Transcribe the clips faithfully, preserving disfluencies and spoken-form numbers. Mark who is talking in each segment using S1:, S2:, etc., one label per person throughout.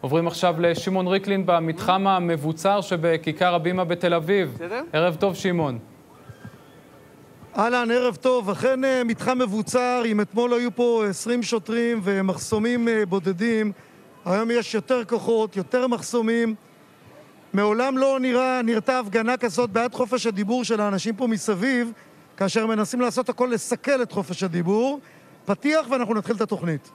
S1: עוברים עכשיו לשמעון ריקלין במתחם המבוצר שבכיכר הבימה בתל אביב. ערב טוב שמעון.
S2: אהלן, ערב טוב. אכן מתחם מבוצר, אם אתמול היו פה עשרים שוטרים ומחסומים בודדים, היום יש יותר כוחות, יותר מחסומים. מעולם לא נראה, נראתה הפגנה כזאת בעד חופש הדיבור של האנשים פה מסביב, כאשר מנסים לעשות הכל לסכל את חופש הדיבור. פתיח ואנחנו נתחיל את התוכנית.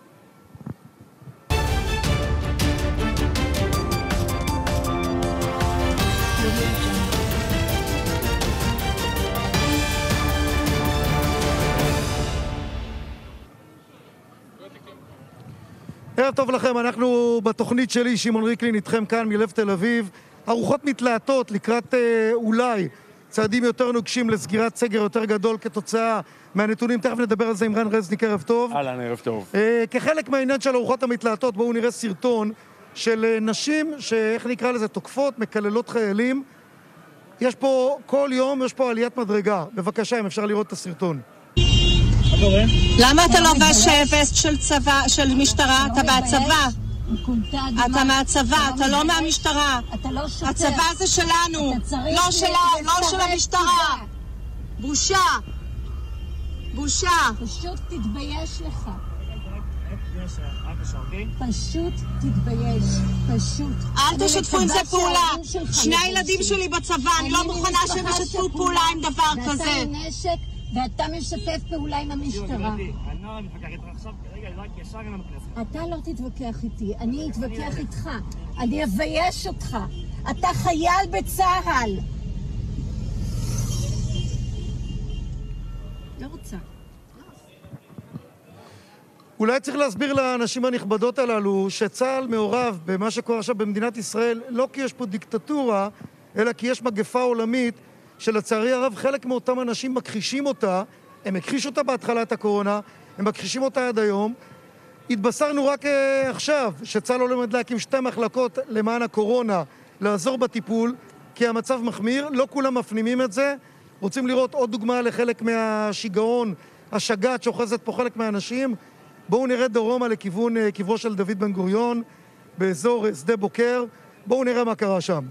S2: ערב טוב לכם, אנחנו בתוכנית שלי, שמעון ריקלין, איתכם כאן מלב תל אביב. הרוחות מתלהטות לקראת אה, אולי צעדים יותר נוקשים לסגירת סגר יותר גדול כתוצאה מהנתונים. תכף נדבר על זה עם רן רזניק. ערב טוב.
S3: אהלן, ערב טוב.
S2: אה, כחלק מהעניין של הרוחות המתלהטות, בואו נראה סרטון של אה, נשים שאיך נקרא לזה, תוקפות, מקללות חיילים. יש פה כל יום, יש פה עליית מדרגה. בבקשה, אם אפשר לראות את הסרטון.
S4: למה אתה לובש וסט של צבא, של משטרה? אתה מהצבא. אתה מהצבא, אתה לא מהמשטרה. הצבא זה שלנו, לא שלה, לא של המשטרה. בושה. בושה.
S5: פשוט תתבייש לך. פשוט תתבייש. פשוט.
S4: אל תשתפו עם זה פעולה. שני הילדים שלי בצבא, אני לא מוכנה שהם ישתפו פעולה עם דבר כזה.
S5: ואתה נשק ואתה משתף פעולה עם המשטרה. אתה לא תתווכח איתי, אני אתווכח איתך, אני אבייש אותך. אתה חייל בצהל. לא רוצה.
S2: אולי צריך להסביר לאנשים הנכבדות הללו שצה"ל מעורב במה שקורה עכשיו במדינת ישראל, לא כי יש פה דיקטטורה, אלא כי יש מגפה עולמית שלצערי הרב חלק מאותם אנשים מכחישים אותה. הם הכחישו אותה בהתחלת הקורונה, הם מכחישים אותה עד היום. התבשרנו רק uh, עכשיו שצה"ל עומד להקים שתי מחלקות למען הקורונה, לעזור בטיפול, כי המצב מחמיר. לא כולם מפנימים את זה. רוצים לראות עוד דוגמה לחלק מהשיגעון, השגת שאוחזת פה חלק מהאנשים. בואו נראה דרומה לכיוון uh, קברו של דוד בן גוריון, באזור uh, שדה בוקר. בואו נראה מה קרה שם.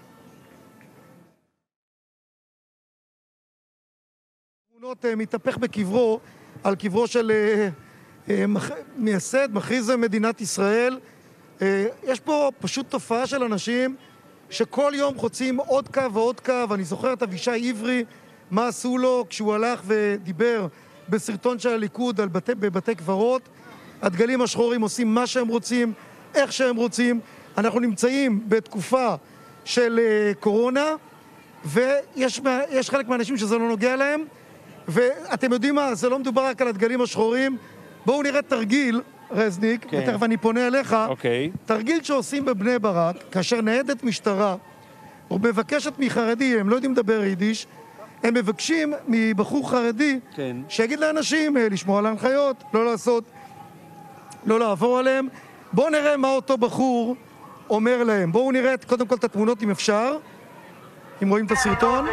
S2: תמונות uh, מתהפך בקברו, על קברו של uh, uh, מח... מייסד, מכריז מדינת ישראל. Uh, יש פה פשוט תופעה של אנשים שכל יום חוצים עוד קו ועוד קו. אני זוכר את אבישי עברי, מה עשו לו כשהוא הלך ודיבר בסרטון של הליכוד על בתי, בבתי קברות. הדגלים השחורים עושים מה שהם רוצים, איך שהם רוצים. אנחנו נמצאים בתקופה של uh, קורונה, ויש יש חלק מהאנשים שזה לא נוגע להם. ואתם יודעים מה, זה לא מדובר רק על הדגלים השחורים. בואו נראה תרגיל, רזניק, okay. ותכף אני פונה אליך.
S3: Okay.
S2: תרגיל שעושים בבני ברק, כאשר ניידת משטרה, או מבקשת מחרדי, הם לא יודעים לדבר יידיש, הם מבקשים מבחור חרדי, okay. שיגיד לאנשים לשמור על ההנחיות, לא לעשות, לא לעבור עליהם. בואו נראה מה אותו בחור אומר להם. בואו נראה קודם כל את התמונות אם אפשר, אם רואים את הסרטון.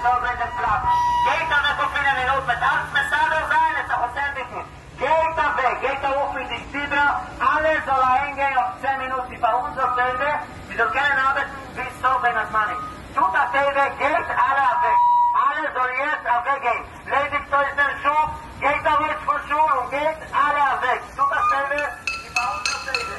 S6: Gate rufen die Zebra, alle soll eingehen auf zehn Minuten, bei uns auf Tebe, wir sollen keine Arbeit bis so, wenn das Mann ist. Tut auf Tebe, geht alle weg. Alle soll jetzt weggehen. Ledig so ist der Schuh, geht auf jetzt von Schuh und geht alle weg. Tut auf Tebe, bei uns auf Tebe.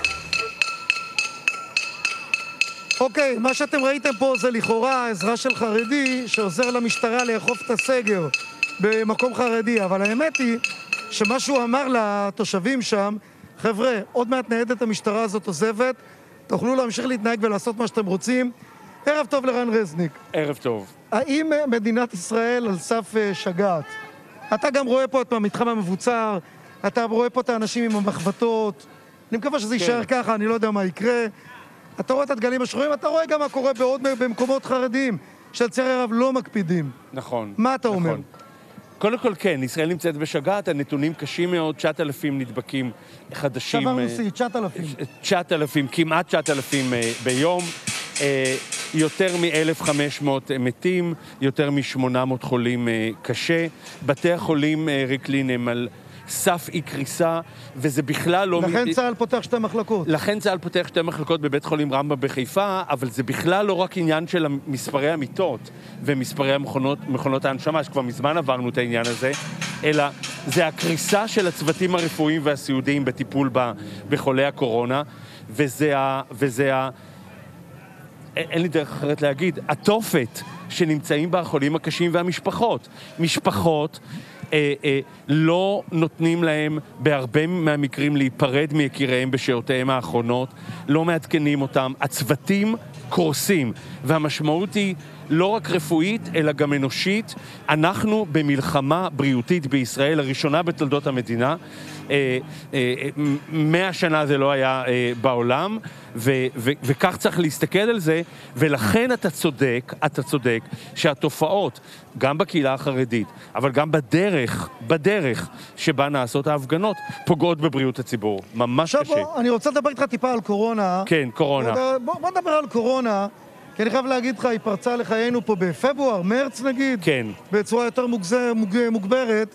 S2: אוקיי, מה שאתם ראיתם פה זה לכאורה עזרה של חרדי שעוזר למשטרה לאכוף את הסגר במקום חרדי, אבל האמת היא שמה שהוא אמר לתושבים שם, חבר'ה, עוד מעט ניידת המשטרה הזאת עוזבת, תוכלו להמשיך להתנהג ולעשות מה שאתם רוצים. ערב טוב לרן רזניק.
S3: ערב טוב.
S2: האם מדינת ישראל על סף שגעת? אתה גם רואה פה את המתחם המבוצר, אתה רואה פה את האנשים עם המחבטות, אני מקווה שזה יישאר כן. ככה, אני לא יודע מה יקרה. אתה רואה את הדגלים השחורים, אתה רואה גם מה קורה בעוד במקומות חרדיים, שלצערי הרב לא מקפידים.
S3: נכון.
S2: מה אתה
S3: נכון.
S2: אומר?
S3: קודם כל כן, ישראל נמצאת בשגעת, הנתונים קשים מאוד, תשעת אלפים נדבקים חדשים.
S2: שברנו סי, תשעת אלפים.
S3: תשעת אלפים, כמעט תשעת אלפים ביום. יותר מ-אלף וחמש מאות מתים, יותר מ-שמונה מאות חולים קשה. בתי החולים ריקלין הם על סף אי קריסה, וזה בכלל לא...
S2: לכן צה"ל פותח שתי מחלקות.
S3: לכן צה"ל פותח שתי מחלקות בבית חולים רמב"ם בחיפה, אבל זה בכלל לא רק עניין של מספרי המיטות ומספרי המכונות, מכונות ההנשמה, שכבר מזמן עברנו את העניין הזה, אלא זה הקריסה של הצוותים הרפואיים והסיעודיים בטיפול ב, בחולי הקורונה, וזה ה... וזה ה אין לי דרך אחרת להגיד, התופת שנמצאים בה החולים הקשים והמשפחות. משפחות אה, אה, לא נותנים להם בהרבה מהמקרים להיפרד מיקיריהם בשעותיהם האחרונות, לא מעדכנים אותם, הצוותים קורסים, והמשמעות היא לא רק רפואית, אלא גם אנושית. אנחנו במלחמה בריאותית בישראל, הראשונה בתולדות המדינה, מאה שנה זה לא היה בעולם, ו- ו- וכך צריך להסתכל על זה, ולכן אתה צודק, אתה צודק, שהתופעות, גם בקהילה החרדית, אבל גם בדרך, בדרך שבה נעשות ההפגנות, פוגעות בבריאות הציבור. ממש קשה.
S2: עכשיו בוא, אני רוצה לדבר איתך טיפה על קורונה.
S3: כן, קורונה.
S2: בוא, בוא נדבר על קורונה, כי אני חייב להגיד לך, היא פרצה לחיינו פה בפברואר, מרץ נגיד.
S3: כן.
S2: בצורה יותר מוגז- מוג- מוגברת.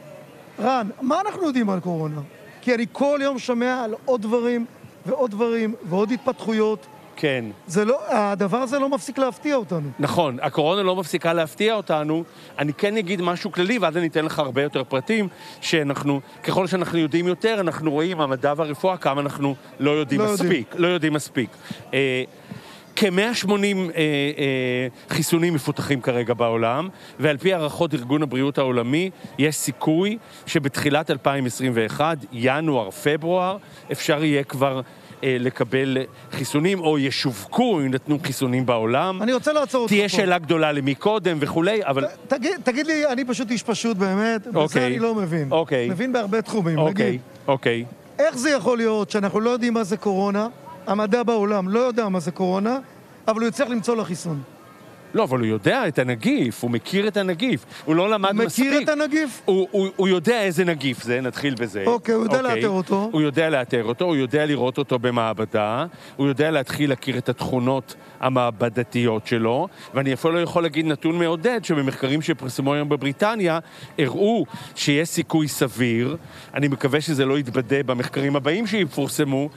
S2: רן, מה אנחנו יודעים על קורונה? כי אני כל יום שומע על עוד דברים ועוד דברים ועוד התפתחויות.
S3: כן.
S2: זה לא, הדבר הזה לא מפסיק להפתיע אותנו.
S3: נכון, הקורונה לא מפסיקה להפתיע אותנו. אני כן אגיד משהו כללי, ואז אני אתן לך הרבה יותר פרטים, שאנחנו, ככל שאנחנו יודעים יותר, אנחנו רואים המדע והרפואה כמה אנחנו לא יודעים
S2: לא
S3: מספיק.
S2: יודעים.
S3: לא יודעים מספיק. אה, כ-מאה ושמונים אה, אה, חיסונים מפותחים כרגע בעולם, ועל פי הערכות ארגון הבריאות העולמי, יש סיכוי שבתחילת אלפיים עשרים ואחת, ינואר, פברואר, אפשר יהיה כבר אה, לקבל חיסונים, או ישווקו, אם נתנו חיסונים בעולם.
S2: אני רוצה לעצור אותך פה.
S3: תהיה שאלה גדולה למי קודם וכולי, אבל...
S2: ת, תגיד, תגיד לי, אני פשוט איש פשוט באמת, בזה
S3: אוקיי.
S2: אני לא מבין.
S3: אוקיי.
S2: מבין בהרבה תחומים,
S3: אוקיי,
S2: נגיד.
S3: אוקיי.
S2: איך זה יכול להיות שאנחנו לא יודעים מה זה קורונה, המדע בעולם לא יודע מה זה קורונה, אבל הוא יצטרך למצוא לה חיסון.
S3: לא, אבל הוא יודע את הנגיף, הוא מכיר את הנגיף, הוא לא למד
S2: הוא
S3: מספיק.
S2: מכיר את הנגיף?
S3: הוא, הוא, הוא יודע איזה נגיף זה, נתחיל בזה.
S2: אוקיי, הוא יודע לאתר אותו.
S3: הוא יודע לאתר אותו, הוא יודע לראות אותו במעבדה, הוא יודע להתחיל להכיר את התכונות המעבדתיות שלו, ואני אפילו לא יכול להגיד נתון מעודד, שבמחקרים שפרסמו היום בבריטניה, הראו שיש סיכוי סביר, אני מקווה שזה לא יתבדה במחקרים הבאים שיפורסמו,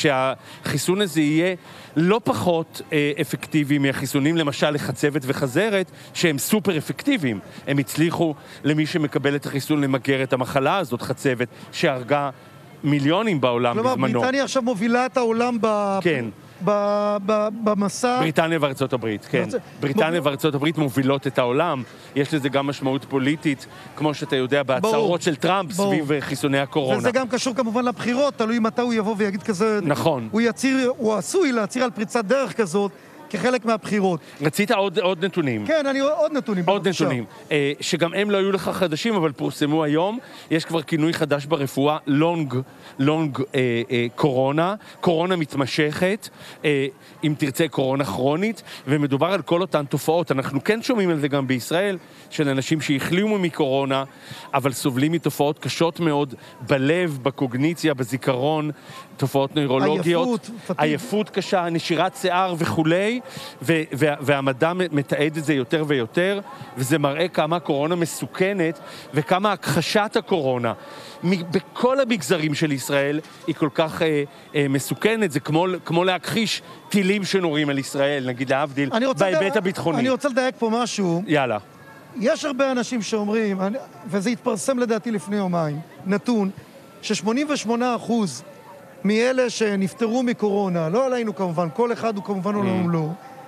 S3: שהחיסון הזה יהיה לא פחות אה, אפקטיבי מהחיסונים, למשל לחצבת וחזרת, שהם סופר אפקטיביים. הם הצליחו למי שמקבל את החיסון למגר את המחלה הזאת, חצבת, שהרגה מיליונים בעולם
S2: כלומר,
S3: בזמנו.
S2: בריטניה עכשיו מובילה את העולם ב...
S3: כן.
S2: ב- ב- במסע...
S3: בריטניה וארצות הברית, כן.
S2: בארצ-
S3: בריטניה
S2: מוביל-
S3: וארצות הברית מובילות את העולם. יש לזה גם משמעות פוליטית, כמו שאתה יודע, בהצהרות של טראמפ
S2: ברור.
S3: סביב חיסוני הקורונה.
S2: וזה גם קשור כמובן לבחירות, תלוי מתי הוא יבוא ויגיד כזה...
S3: נכון.
S2: הוא יציר, הוא עשוי להצהיר על פריצת דרך כזאת כחלק מהבחירות.
S3: רצית עוד, עוד נתונים?
S2: כן, אני עוד נתונים.
S3: עוד
S2: בבקשה.
S3: נתונים, אה, שגם הם לא היו לך חדשים, אבל פורסמו היום. יש כבר כינוי חדש ברפואה, לונג, לונג אה, אה, קורונה, קורונה מתמשכת, אה, אם תרצה קורונה כרונית, ומדובר על כל אותן תופעות. אנחנו כן שומעים על זה גם בישראל, של אנשים שהחלימו מקורונה, אבל סובלים מתופעות קשות מאוד בלב, בקוגניציה, בזיכרון, תופעות נוירולוגיות.
S2: עייפות, פתיג.
S3: עייפות קשה, נשירת שיער וכולי, ו- וה- והמדע מתעד את זה יותר ויותר, וזה מראה כמה הקורונה מסוכנת, וכמה הכחשת הקורונה מ- בכל המגזרים של ישראל היא כל כך אה, אה, מסוכנת. זה כמו, כמו להכחיש טילים שנורים על ישראל, נגיד להבדיל,
S2: אני רוצה
S3: בהיבט
S2: לדייק-
S3: הביטחוני.
S2: אני רוצה לדייק פה משהו.
S3: יאללה.
S2: יש הרבה אנשים שאומרים, אני- וזה התפרסם לדעתי לפני יומיים, נתון, ש-שמונים ושמונה אחוז מאלה שנפטרו מקורונה, לא עלינו כמובן, כל אחד הוא כמובן עולם לא,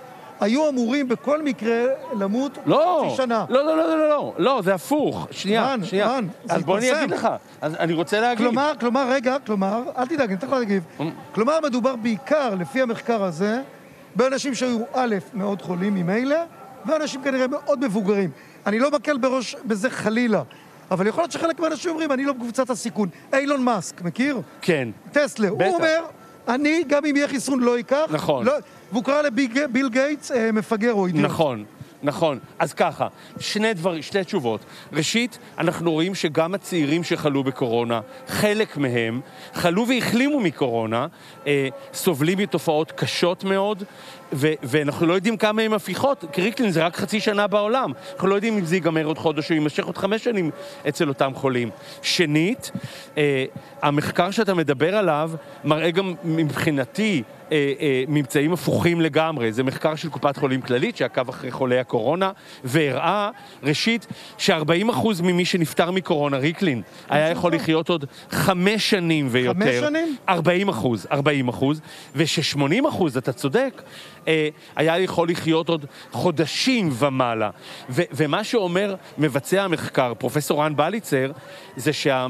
S2: היו אמורים בכל מקרה למות
S3: לא,
S2: חצי שנה.
S3: לא, לא, לא, לא, לא, לא, זה הפוך. שנייה,
S2: רן,
S3: שנייה.
S2: רן, זה
S3: אז בוא אני
S2: התפרסם.
S3: אגיד לך. אז אני רוצה להגיד.
S2: כלומר, כלומר, רגע, כלומר, אל תדאג, אני צריך להגיב. כלומר, מדובר בעיקר, לפי המחקר הזה, באנשים שהיו א', מאוד חולים ממילא, ואנשים כנראה מאוד מבוגרים. אני לא מקל בראש בזה חלילה, אבל יכול להיות שחלק מהאנשים אומרים, אני לא בקבוצת הסיכון. אילון מאסק, מכיר?
S3: כן.
S2: טסלה, הוא
S3: בטח.
S2: אומר, אני, גם אם יהיה חיסון, לא ייקח.
S3: נכון.
S2: לא, והוא קרא לביל גייטס אה, מפגר או אידיוט.
S3: נכון. נכון. אז ככה, שני דבר, שתי תשובות. ראשית, אנחנו רואים שגם הצעירים שחלו בקורונה, חלק מהם, חלו והחלימו מקורונה, אה, סובלים מתופעות קשות מאוד, ו- ואנחנו לא יודעים כמה הם הפיכות. קריקלין זה רק חצי שנה בעולם. אנחנו לא יודעים אם זה ייגמר עוד חודש או יימשך עוד חמש שנים אצל אותם חולים. שנית, אה, המחקר שאתה מדבר עליו מראה גם מבחינתי אה, אה, ממצאים הפוכים לגמרי. זה מחקר של קופת חולים כללית שעקב אחרי חולי הקורונה, והראה, ראשית, ש-ארבעים אחוז ממי שנפטר מקורונה, ריקלין, היה יכול לחיות עוד חמש שנים ויותר.
S2: חמש שנים?
S3: ארבעים אחוז, ארבעים אחוז, וש-שמונים אחוז, אתה צודק, אה, היה יכול לחיות עוד חודשים ומעלה. ו- ומה שאומר מבצע המחקר, פרופסור רן בליצר, זה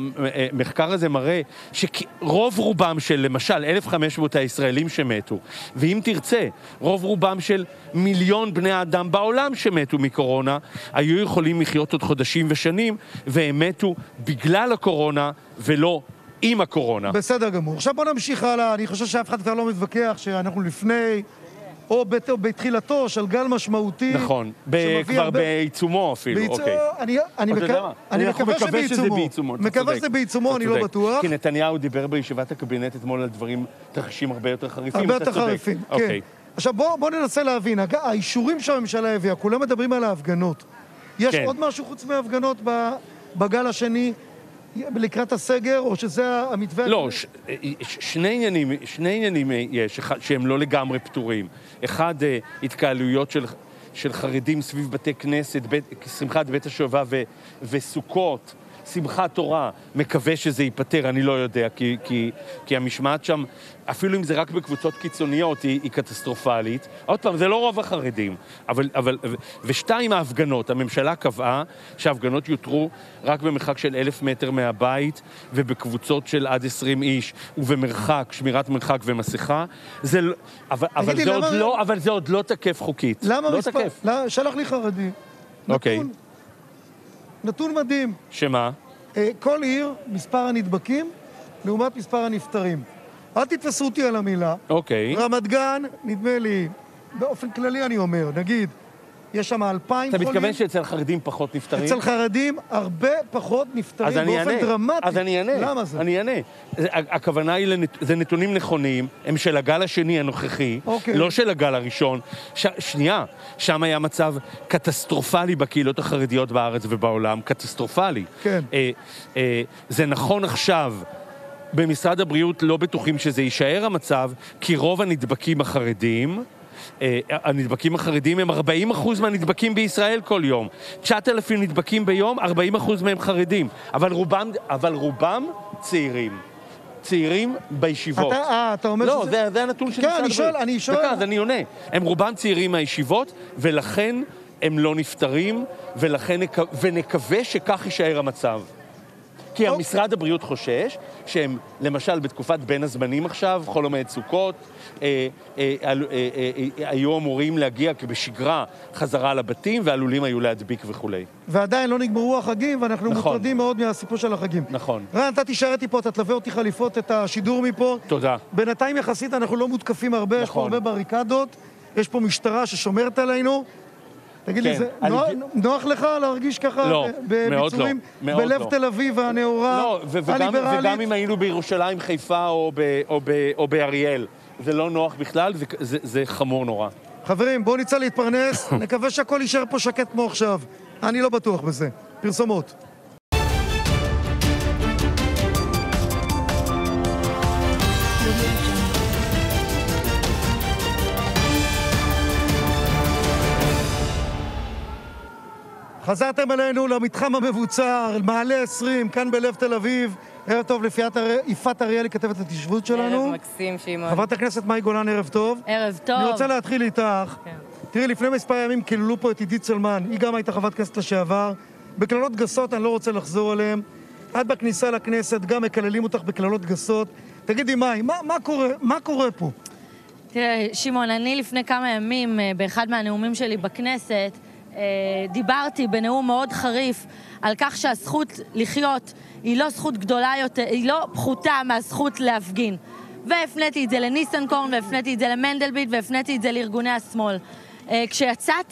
S3: שהמחקר הזה מראה שרוב רובם של, למשל, אלף וחמש מאות הישראלים שמתו, ואם תרצה, רוב רובם של מיליון בני האדם בעולם שמתו מקורונה, היו יכולים לחיות עוד חודשים ושנים, והם מתו בגלל הקורונה ולא עם הקורונה.
S2: בסדר גמור. עכשיו בוא נמשיך הלאה. אני חושב שאף אחד כבר לא מתווכח שאנחנו לפני, או בת, בתחילתו של גל משמעותי.
S3: נכון, ב- כבר הרבה... בעיצומו אפילו,
S2: בעיצ...
S3: אוקיי.
S2: אני, אני, מק... אני מקווה שזה בעיצומו. מקווה שזה בעיצומו, אני לא בטוח.
S3: כי נתניהו דיבר בישיבת הקבינט אתמול על דברים תרחישים הרבה יותר חריפים.
S2: הרבה יותר חריפים, כן.
S3: אוקיי.
S2: עכשיו בוא, בוא ננסה להבין, האישורים שהממשלה הביאה, כולם מדברים על ההפגנות. יש
S3: כן.
S2: עוד משהו חוץ מההפגנות בגל השני? לקראת הסגר, או שזה המתווה...
S3: לא, ש, ש, שני עניינים, שני עניינים יש, אחד, שהם לא לגמרי פתורים. אחד, התקהלויות של, של חרדים סביב בתי כנסת, בית, שמחת בית השואבה ו, וסוכות, שמחת תורה, מקווה שזה ייפטר, אני לא יודע, כי, כי, כי המשמעת שם, אפילו אם זה רק בקבוצות קיצוניות, היא, היא קטסטרופלית. עוד פעם, זה לא רוב החרדים, אבל, אבל, ושתיים ההפגנות, הממשלה קבעה שההפגנות יותרו רק במרחק של אלף מטר מהבית, ובקבוצות של עד עשרים איש, ובמרחק, שמירת מרחק ומסכה, זה, אבל, אבל, זה עוד לא, אבל זה עוד לא תקף חוקית.
S2: למה
S3: לא
S2: מספר?
S3: תקף.
S2: לא, שלח לי חרדי.
S3: אוקיי.
S2: נתון. נתון מדהים.
S3: שמה?
S2: כל עיר, מספר הנדבקים, לעומת מספר הנפטרים. אל תתפסו אותי על המילה.
S3: אוקיי.
S2: רמת גן, נדמה לי, באופן כללי אני אומר, נגיד, יש שם אלפיים
S3: חולים.
S2: אתה
S3: מתכוון שאצל חרדים פחות נפטרים?
S2: אצל חרדים הרבה פחות נפטרים באופן דרמטי.
S3: אז אני אענה.
S2: למה זה?
S3: אני אענה. הכוונה היא, לנת... זה נתונים נכונים, הם של הגל השני הנוכחי,
S2: אוקיי.
S3: לא של הגל הראשון. ש... שנייה, שם היה מצב קטסטרופלי בקהילות החרדיות בארץ ובעולם, קטסטרופלי.
S2: כן.
S3: אה, אה, זה נכון עכשיו, במשרד הבריאות לא בטוחים שזה יישאר המצב, כי רוב הנדבקים החרדים, הנדבקים החרדים הם ארבעים אחוז מהנדבקים בישראל כל יום. תשעת אלפים נדבקים ביום, ארבעים אחוז מהם חרדים. אבל רובם, אבל רובם צעירים. צעירים בישיבות.
S2: אתה, אה, אתה אומר
S3: לא,
S2: שזה...
S3: זה, זה הנתון של
S2: כן,
S3: משרד
S2: אני
S3: הבריאות.
S2: שואל, אני שואל...
S3: דקה, אז אני עונה. הם רובם צעירים מהישיבות, ולכן הם לא נפטרים, ולכן ונקווה שכך יישאר המצב. כי המשרד הבריאות חושש שהם, למשל, בתקופת בין הזמנים עכשיו, חול המועד סוכות, אה, אה, אה, אה, אה, היו אמורים להגיע בשגרה חזרה לבתים, ועלולים היו להדביק וכו'.
S2: ועדיין לא נגמרו החגים, ואנחנו
S3: נכון.
S2: מוטרדים מאוד מהסיפור של החגים.
S3: נכון.
S2: רן, אתה תישאר איתי פה, אתה תלווה אותי חליפות את השידור מפה.
S3: תודה.
S2: בינתיים יחסית אנחנו לא מותקפים הרבה, נכון. יש פה הרבה בריקדות, יש פה משטרה ששומרת עלינו. תגיד
S3: כן,
S2: לי, זה
S3: אני...
S2: נוח, נוח לך להרגיש ככה
S3: לא,
S2: בביצורים
S3: לא,
S2: בלב
S3: לא.
S2: תל אביב הנאורה,
S3: לא, ו- וגם, וגם אם היינו בירושלים, חיפה או, ב- או, ב- או באריאל, זה לא נוח בכלל, זה, זה, זה חמור נורא.
S2: חברים, בואו נצא להתפרנס, נקווה שהכל יישאר פה שקט כמו עכשיו. אני לא בטוח בזה. פרסומות. חזרתם אלינו למתחם המבוצר, מעלה עשרים, כאן בלב תל אביב. ערב טוב ליפעת אריאלי, כתבת התיישבות שלנו.
S7: ערב מקסים, שמעון.
S2: חברת הכנסת מאי גולן, ערב טוב.
S7: ערב טוב.
S2: אני רוצה להתחיל איתך.
S7: כן.
S2: תראי, לפני מספר ימים קיללו פה את עידית סלמן, היא גם הייתה חברת כנסת לשעבר. בקללות גסות, אני לא רוצה לחזור עליהן. עד בכניסה לכנסת, גם מקללים אותך בקללות גסות. תגידי, מאי, מה, מה קורה, מה קורה פה?
S7: תראה, שמעון, אני לפני כמה ימים, באחד מהנאומים שלי בכנסת, דיברתי בנאום מאוד חריף על כך שהזכות לחיות היא לא זכות גדולה יותר, היא לא פחותה מהזכות להפגין. והפניתי את זה לניסנקורן, והפניתי את זה למנדלבליט, והפניתי את זה לארגוני השמאל. כשיצאתי,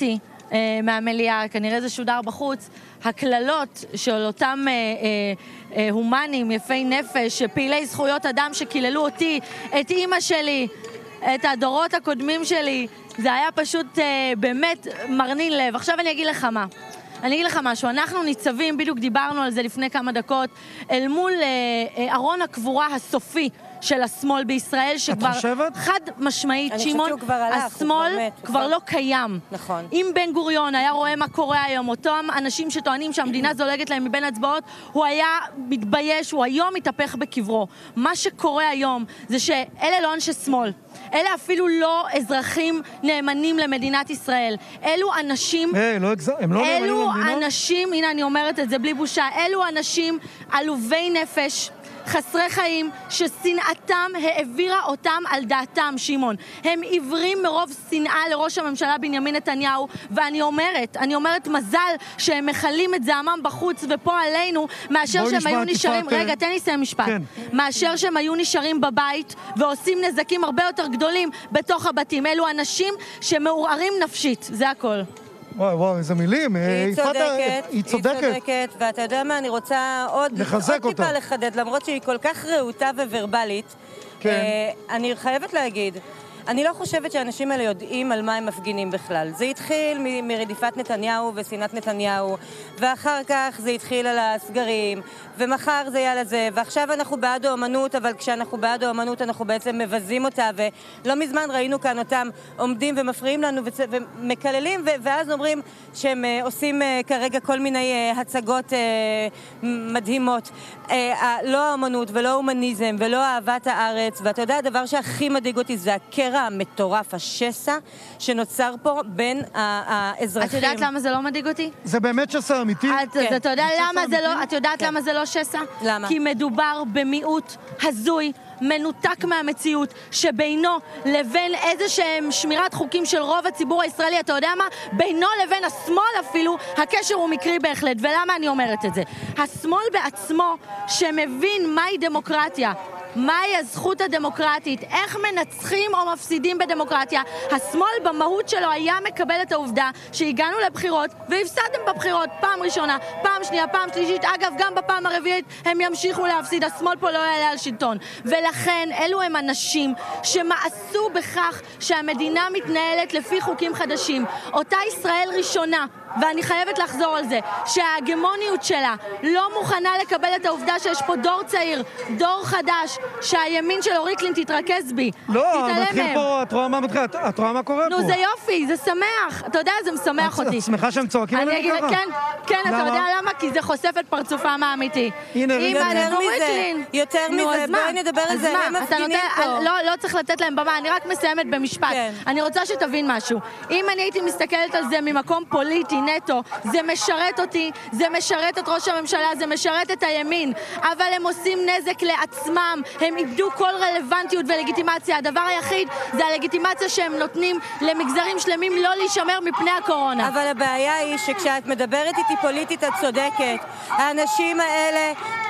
S7: מהמליאה, כנראה זה שודר בחוץ, הכללות של אותם אה, אה, אה, הומנים, יפי נפש, פעילי זכויות אדם שקיללו אותי, את אמא שלי, את הדורות הקודמים שלי, זה היה פשוט אה, באמת מרנין לב. עכשיו אני אגיד לך מה. אני אגיד לך משהו, אנחנו ניצבים, בדיוק דיברנו על זה לפני כמה דקות, אל מול אה, אה, ארון הקבורה הסופי של השמאל בישראל, שכבר חד משמעית, שימון, השמאל כבר לא קיים.
S8: נכון.
S7: אם בן גוריון היה רואה מה קורה היום, אותם אנשים שטוענים שהמדינה זולגת להם מבין הצבעות, הוא היה מתבייש, הוא היום מתהפך בקברו. מה שקורה היום זה שאלה לא אנשי שמאל. אלה אפילו לא אזרחים נאמנים למדינת ישראל. אלו אנשים...
S2: היי, לא אגזר, הם לא נאמנים למדינה?
S7: אלו אנשים, הנה אני אומרת את זה בלי בושה, אלו אנשים עלובי נפש, חסרי חיים, ששנאתם העבירה אותם על דעתם, שימון. הם עיוורים מרוב שנאה לראש הממשלה בנימין נתניהו, ואני אומרת, אני אומרת מזל שהם מחלים את זעמם בחוץ ופה עלינו, מאשר שהם היו נשארים, רגע, תן לי סיים משפט, כן. מאשר שהם היו נשארים בבית ועושים נזקים הרבה יותר גדולים בתוך הבתים. אלו אנשים שמעורערים נפשית, זה הכל.
S2: וואי וואי, איזה מילים.
S8: היא צודקת,
S2: היא צודקת.
S8: היא צודקת, ואתה יודע מה, אני רוצה עוד טיפה לחדד, למרות שהיא כל כך רעותה וורבלית. אני חייבת להגיד, אני לא חושבת שהאנשים האלה יודעים על מה הם מפגינים בכלל. זה התחיל מ- מרדיפת נתניהו ושנאת נתניהו, ואחר כך זה התחיל על הסגרים, ומחר זה יהיה לזה, ועכשיו אנחנו בעד האומנות, אבל כשאנחנו בעד האומנות אנחנו בעצם מבזים אותה, ולא מזמן ראינו כאן אותם עומדים ומפריעים לנו וצ- ומקללים, ו- ואז אומרים שהם uh, עושים uh, כרגע כל מיני uh, הצגות uh, מדהימות. Uh, uh, לא האומנות ולא ההומניזם ולא אהבת הארץ, ואתה יודע, הדבר שהכי מדאיג אותי זה הקרע המטורף, השסע שנוצר פה בין האזרחים.
S7: את יודעת למה זה לא מדאיג אותי?
S2: זה באמת שסע אמיתי?
S7: אתה יודע למה זה לא, את יודעת למה זה לא שסע?
S8: למה?
S7: כי מדובר במיעוט הזוי, מנותק מהמציאות, שבינו לבין איזה שהם שמירת חוקים של רוב הציבור הישראלי, אתה יודע מה? בינו לבין השמאל אפילו, הקשר הוא מקרי בהחלט. ולמה אני אומרת את זה? השמאל בעצמו שמבין מהי דמוקרטיה, מהי הזכות הדמוקרטית, איך מנצחים או מפסידים בדמוקרטיה, השמאל במהות שלו היה מקבל את העובדה שהגענו לבחירות והפסדתם בבחירות פעם ראשונה, פעם שנייה, פעם שלישית, אגב גם בפעם הרביעית הם ימשיכו להפסיד, השמאל פה לא יעלה על שלטון. ולכן אלו הם אנשים שמעשו בכך שהמדינה מתנהלת לפי חוקים חדשים. אותה ישראל ראשונה, ואני חייבת לחזור על זה, שההגמוניות שלה לא מוכנה לקבל את העובדה שיש פה דור צעיר, דור חדש, שהימין של אוריקלין תתרכז בי.
S2: לא, מתחיל פה, את רואה מה מתחיל, את רואה מה קורה פה.
S7: נו, זה יופי, זה שמח. אתה יודע, זה משמח אותי.
S2: את שמחה שהם צועקים עליהם ככה?
S7: כן, כן, אתה יודע למה? כי זה חושף את פרצופם האמיתי.
S2: הנה,
S8: יותר מזה, יותר מזה, בואי נדבר על זה, הם מפגינים פה.
S7: לא צריך לתת להם במה, אני רק מסיימת במשפט. אני רוצה שתבין משהו. אם אני הייתי מסתכלת על זה ממקום פוליטי, נטו, זה משרת אותי, זה משרת את ראש הממשלה, זה משרת את הימין, אבל הם עושים נזק לעצמם, הם איבדו כל רלוונטיות ולגיטימציה. הדבר היחיד זה הלגיטימציה שהם נותנים למגזרים שלמים לא להישמר מפני הקורונה.
S8: אבל הבעיה היא שכשאת מדברת איתי פוליטית את צודקת, האנשים האלה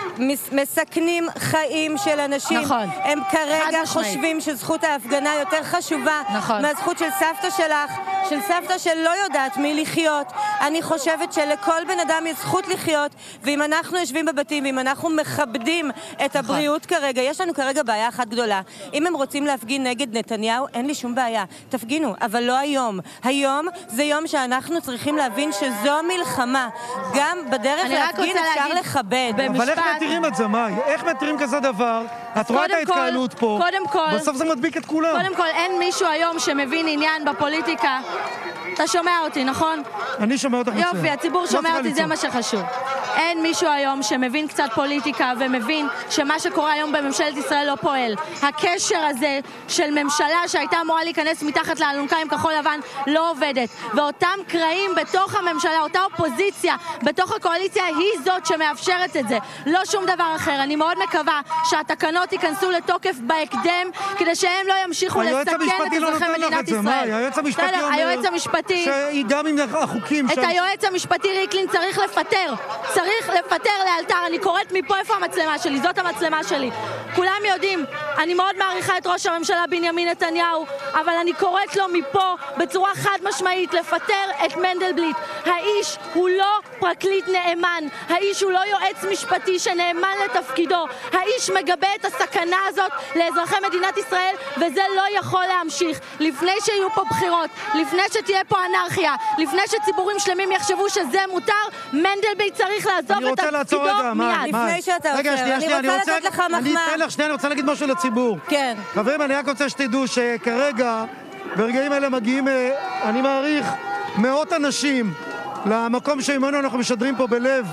S8: מסכנים חיים של אנשים.
S7: נכון.
S8: הם כרגע חושבים שזכות ההפגנה יותר חשובה
S7: נכון.
S8: מהזכות של סבתא שלך, של סבתא שלא יודעת מי לחיות. אני חושבת שלכל בן אדם יש זכות לחיות, ואם אנחנו יושבים בבתים, ואם אנחנו מכבדים את הבריאות נכון. כרגע, יש לנו כרגע בעיה אחת גדולה. אם הם רוצים להפגין נגד נתניהו, אין לי שום בעיה. תפגינו, אבל לא היום. היום זה יום שאנחנו צריכים להבין שזו מלחמה. גם בדרך להפגין אפשר לכבד.
S2: אבל איך מתירים את זה, מאי? איך מתירים כזה דבר? את רואה את ההתקהלות פה.
S7: קודם כל,
S2: בסוף זה מדביק את כולם.
S7: קודם כל, אין מישהו היום שמבין עניין בפוליטיקה. אתה שומע אותי, נכון?
S2: אני שומע אותך מצוין.
S7: יופי, הציבור שומע אותי, זה מה שחשוב. אין מישהו היום שמבין קצת פוליטיקה ומבין שמה שקורה היום בממשלת ישראל לא פועל. הקשר הזה של ממשלה שהייתה אמורה להיכנס מתחת לאלונקה עם כחול לבן לא עובדת. ואותם קרעים בתוך הממשלה, אותה אופוזיציה בתוך הקואליציה היא זאת שמאפשרת את זה. לא שום דבר אחר. אני מאוד מקווה שהתקנות ייכנסו לתוקף בהקדם כדי שהם לא ימשיכו לסכן את אזרחי מדינת ישראל.
S2: היועץ המשפטי אומר
S7: היועץ המשפטי
S2: שגם עם החוקים
S7: את היועץ המשפטי ריקלין צריך לפטר. צריך לפטר לאלתר. אני קוראת מפה איפה המצלמה שלי. זאת המצלמה שלי. כולם יודעים אני מאוד מעריכה את ראש הממשלה בנימין נתניהו, אבל אני קוראת לו מפה בצורה חד משמעית לפטר את מנדלבליט. האיש הוא לא פרקליט נאמן, האיש הוא לא יועץ משפטי שנאמן לתפקידו, האיש מגבה את הסכנה הזאת לאזרחי מדינת ישראל, וזה לא יכול להמשיך. לפני שיהיו פה בחירות, לפני שתהיה פה אנרכיה, לפני שציבורים שלמים יחשבו שזה מותר, מנדלבליט צריך לעזוב את תפקידו מיד.
S8: לפני שאתה עוצר, אני רוצה לתת לך מחמאה.
S2: אני אתן לך שנייה, אני רוצה להגיד משהו לציבור.
S8: כן.
S2: חברים, אני רק רוצה שתדעו שכרגע, ברגעים האלה מגיעים, אני מעריך, מאות אנשים למקום שממנו אנחנו משדרים פה בלב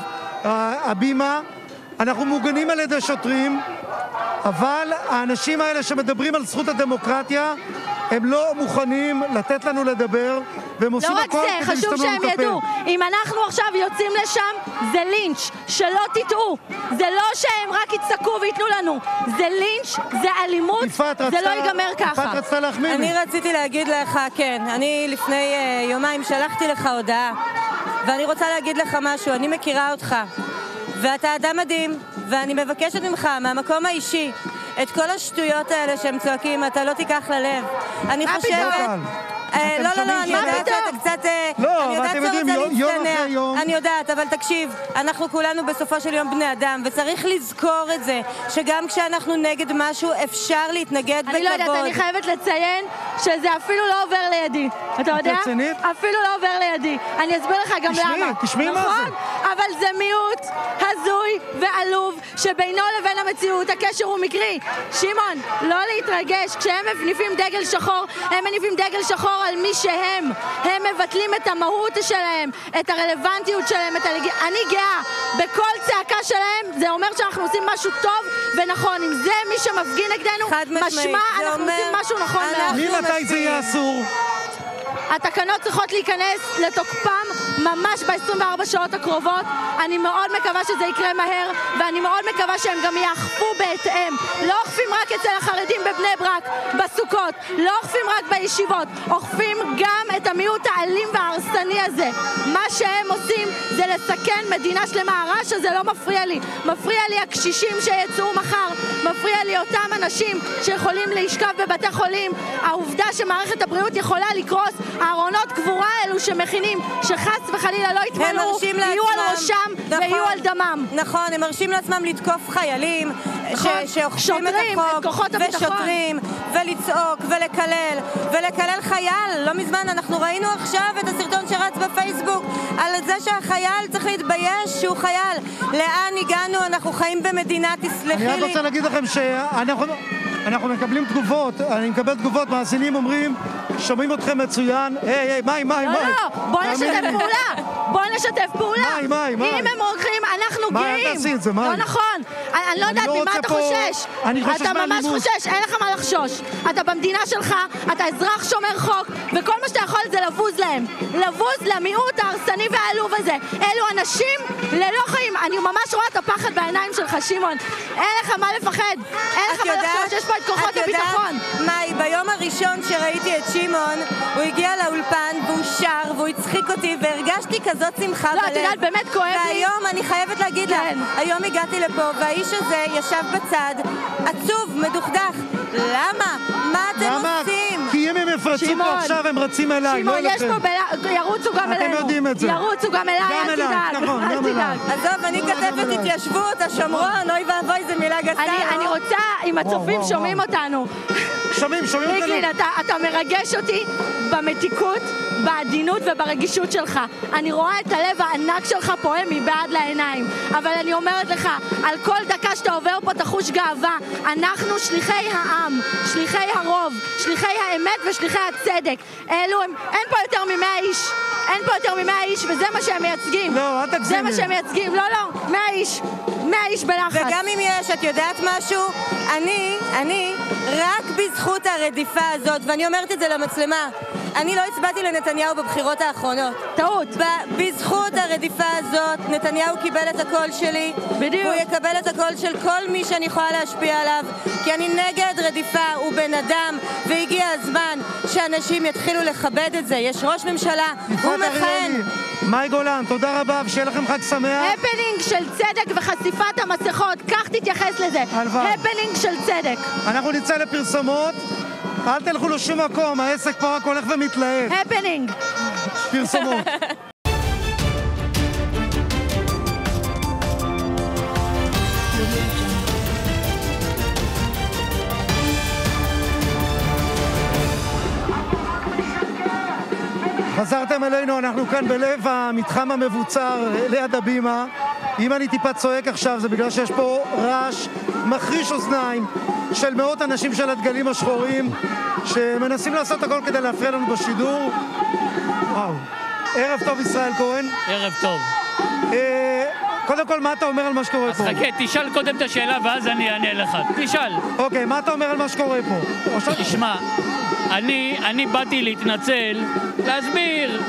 S2: הבימה. אנחנו מוגנים על ידי שוטרים, אבל האנשים האלה שמדברים על זכות הדמוקרטיה, הם לא מוכנים לתת לנו לדבר, והם עושים הכל כדי
S7: לא רק זה, חשוב שהם ידעו. אם אנחנו עכשיו יוצאים לשם, זה לינץ', שלא תטעו. זה לא שהם רק יצעקו ויתנו לנו. זה לינץ', זה אלימות, זה לא ייגמר ככה.
S2: יפעת רצתה להחמיא.
S8: אני רציתי להגיד לך, כן, אני לפני uh, יומיים שלחתי לך הודעה, ואני רוצה להגיד לך משהו, אני מכירה אותך, ואתה אדם מדהים, ואני מבקשת ממך, מהמקום האישי, את כל השטויות האלה שהם צועקים, אתה לא תיקח ללב. אני חושבת... לא, לא, לא, אני יודעת, אתה קצת...
S2: לא, אבל אתם יודעים, יום אחרי יום...
S8: אני יודעת, אבל תקשיב, אנחנו כולנו בסופו של יום בני אדם, וצריך לזכור את זה, שגם כשאנחנו נגד משהו, אפשר להתנגד בכבוד.
S7: אני לא יודעת, אני חייבת לציין שזה אפילו לא עובר לידי. אתה יודע? אפילו לא עובר לידי. אני אסביר לך גם למה.
S2: תשמעי מה זה.
S7: נכון? אבל זה מיעוט הזוי ועלוב, שבינו לבין המציאות הקשר הוא מקרי. שמעון, לא להתרגש, כשהם מניפים דגל שחור, הם מניפים דגל שחור על מי שהם. הם מבטלים את המהות שלהם, את הרלוונטיות שלהם, את הלג... אני גאה בכל צעקה שלהם, זה אומר שאנחנו עושים משהו טוב ונכון. אם זה מי שמפגין נגדנו, משמע אנחנו עושים משהו נכון מאוד.
S2: ממתי זה יהיה אסור?
S7: התקנות צריכות להיכנס לתוקפם ממש ב-עשרים וארבע שעות הקרובות. אני מאוד מקווה שזה יקרה מהר, ואני מאוד מקווה שהם גם יאכפו בהתאם. לא אוכפים רק אצל החרדים בבני ברק, בסוכות, לא אוכפים רק בישיבות, אוכפים גם את המיעוט האלים וההרסני הזה. מה שהם עושים זה לסכן מדינה שלמה. הרעש הזה לא מפריע לי. מפריע לי הקשישים שיצאו מחר, מפריע לי אותם אנשים שיכולים להשכב בבתי חולים. העובדה שמערכת הבריאות יכולה לקרוס, הארונות קבורה האלו שמכינים, שחס וחלילה לא יתמלאו, יהיו על ראשם ויהיו על דמם.
S8: נכון, הם מרשים לעצמם לתקוף חיילים שאוכפים את החוק, ושוטרים, ולצעוק ולקלל, ולקלל חייל. לא מזמן אנחנו ראינו עכשיו את הסרטון שרץ בפייסבוק על זה שהחייל צריך להתבייש שהוא חייל. לאן הגענו? אנחנו חיים במדינת ישראל.
S2: אני רק רוצה להגיד לכם שאנחנו אנחנו מקבלים תגובות, אני מקבל תגובות, מאזינים אומרים, שומעים אתכם מצוין, היי, היי, מים, מים, מים.
S7: לא, לא, בוא נשתף פעולה, בוא נשתף פעולה.
S2: מים, מים, מים.
S7: אם הם הולכים, אנחנו גאים.
S2: מה תעשי את זה, מים?
S7: לא נכון, אני לא יודעת ממה אתה חושש.
S2: אני חושש מאלימות.
S7: אתה ממש חושש, אין לך מה לחשוש. אתה במדינה שלך, אתה אזרח שומר חוק, וכל מה שאתה יכול זה לבוז להם. לבוז למיעוט ההרסני והעלוב הזה. אלו אנשים ללא חיים. אני ממש רואה את הפחד בעיניים שלך, שמעון. אין לך מה לפחד. אין לך מה לחשוש, יש פה את כוחות הביטחון.
S8: מאי, ביום הראשון שראיתי את שמעון, הוא הגיע לאולפן והוא שר והוא הצחיק אותי והרגשתי כזאת שמחה בלב.
S7: לא, את יודעת, באמת כואב לי.
S8: והיום, אני חייבת להגיד לך, היום הגעתי לפה והאיש הזה ישב בצד, עצוב, מדוכדך. למה? מה אתם עושים?
S2: כי אם הם יפרצו פה עכשיו, הם רצים אליי, לא אליכם.
S7: שמעון, יש פה, ירוצו גם אלינו.
S2: אתם יודעים את זה.
S7: ירוצו גם אליי, אל תדאג.
S2: נכון, גם אליי.
S8: עזוב, אני כתבת התיישבות, השומרון, אוי ואבוי, זה מילה גסה.
S7: אני רוצה, אם הצופים שומעים אותנו.
S2: שומעים, שומעים אותנו.
S7: ריקלין, אתה מרגש אותי במתיקות, בעדינות וברגישות שלך. אני רואה את הלב הענק שלך פועם מבעד לעיניים. אבל אני אומרת לך, על כל דקה שאתה עובר פה תחוש גאווה. אנחנו שליחי העם, שליחי הרוב, שליחי האמת ושליחי הצדק. אלו הם, אין פה יותר ממאה איש. אין פה יותר ממאה איש, וזה מה שהם מייצגים.
S2: לא, אל תגזימי.
S7: זה מה שהם מייצגים. לא, לא, מאה איש. מאה איש בלחץ.
S8: וגם אם יש, את יודעת משהו? אני, אני, רק בזכות הרדיפה הזאת, ואני אומרת את זה למצלמה, אני לא הצבעתי לנתניהו בבחירות האחרונות.
S7: טעות.
S8: בזכות הרדיפה הזאת, נתניהו קיבל את הקול שלי.
S7: בדיוק.
S8: הוא יקבל את הקול של כל מי שאני יכולה להשפיע עליו, כי אני נגד רדיפה, הוא בן אדם, והגיע הזמן שאנשים יתחילו לכבד את זה. יש ראש ממשלה, הוא מכהן.
S2: מאי גולן, תודה רבה, ושיהיה לכם חג שמח.
S7: הפנינג של צדק וחשיפת המסכות, כך תתייחס לזה. הפנינג של צדק.
S2: אנחנו נצא לפרסומות, אל תלכו לשום מקום, העסק פה רק הולך ומתלהב.
S7: הפנינג.
S2: פרסומות. חזרתם אלינו, אנחנו כאן בלב המתחם המבוצר ליד הבימה. אם אני טיפה צועק עכשיו זה בגלל שיש פה רעש מחריש אוזניים של מאות אנשים של הדגלים השחורים שמנסים לעשות הכל כדי להפריע לנו בשידור. וואו. ערב טוב ישראל כהן.
S9: ערב טוב.
S2: אה, קודם כל, מה אתה אומר על מה שקורה
S9: אז
S2: פה?
S9: אז חכה, תשאל קודם את השאלה ואז אני אענה לך. תשאל.
S2: אוקיי, מה אתה אומר על מה שקורה פה?
S9: תשמע, אני, אני באתי להתנצל, להסביר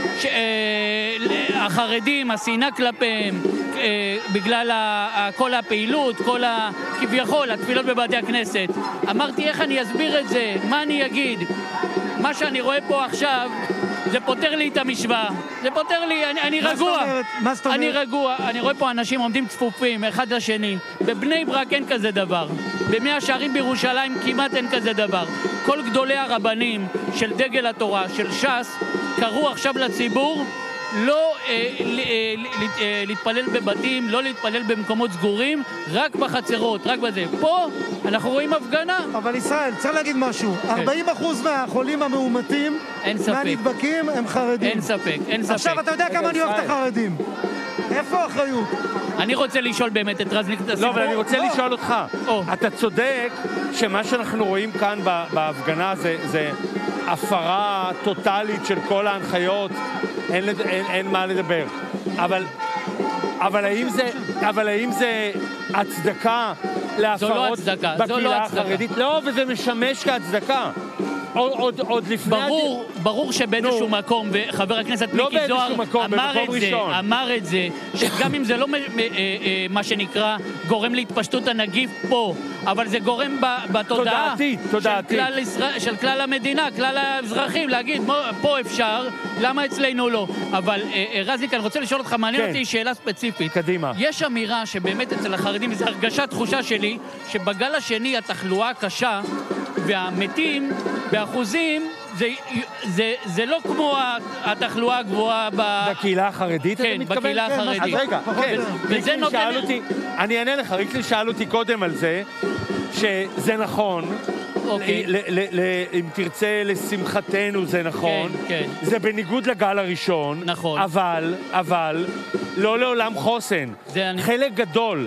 S9: שהחרדים, אה, השנאה כלפיהם, אה, בגלל ה, ה, כל הפעילות, כל ה... כביכול, התפילות בבתי הכנסת. אמרתי איך אני אסביר את זה, מה אני אגיד. מה שאני רואה פה עכשיו, זה פותר לי את המשוואה. זה פותר לי, אני, אני רגוע.
S2: מה זאת אומרת?
S9: אני רגוע. אני רואה פה אנשים עומדים צפופים, אחד לשני. בבני ברק אין כזה דבר. במאה שערים בירושלים כמעט אין כזה דבר. כל גדולי הרבנים של דגל התורה, של ש"ס, קראו עכשיו לציבור לא אה, ל, אה, ל, אה, להתפלל בבתים, לא להתפלל במקומות סגורים, רק בחצרות, רק בזה. פה אנחנו רואים הפגנה.
S2: אבל ישראל, צריך להגיד משהו.
S9: כן.
S2: ארבעים אחוז מהחולים המאומתים, מהנדבקים, הם חרדים.
S9: אין ספק, אין ספק.
S2: עכשיו, אתה יודע כמה אני אוהב את החרדים. איפה האחריות?
S9: אני רוצה לשאול באמת את רזניק את הסיפור.
S3: לא, אבל אני רוצה לשאול אותך. אתה צודק שמה שאנחנו רואים כאן בהפגנה זה הפרה טוטלית של כל ההנחיות. אין, אין, אין מה לדבר. אבל, אבל האם זה, אבל האם זה הצדקה להפרות בקהילה החרדית? לא, וזה משמש כהצדקה. עוד, עוד לפני...
S9: ברור, ברור שבאיזשהו מקום, וחבר הכנסת מיקי זוהר אמר את זה, אמר את זה, שגם אם זה לא מה שנקרא גורם להתפשטות הנגיף פה, אבל זה גורם בתודעה של כלל המדינה, כלל האזרחים, להגיד, פה אפשר, למה אצלנו לא? אבל רזניק, אני רוצה לשאול אותך, מעניין אותי שאלה ספציפית.
S3: קדימה.
S9: יש אמירה שבאמת אצל החרדים, וזו הרגשת תחושה שלי, שבגל השני התחלואה הקשה והמתים באחוזים, זה, זה, זה לא כמו התחלואה הגבוהה ב...
S3: בקהילה החרדית?
S9: כן, בקהילה החרדית.
S3: אז רגע, כן.
S9: וזה נותן...
S3: אותי, אני אענה לך, ריקלי שאל אותי קודם על זה, שזה נכון,
S9: אוקיי.
S3: ל, ל, ל, אם תרצה, לשמחתנו זה נכון.
S9: כן, כן.
S3: זה בניגוד לגל הראשון.
S9: נכון.
S3: אבל, אבל, לא לעולם חוסן.
S9: אני...
S3: חלק גדול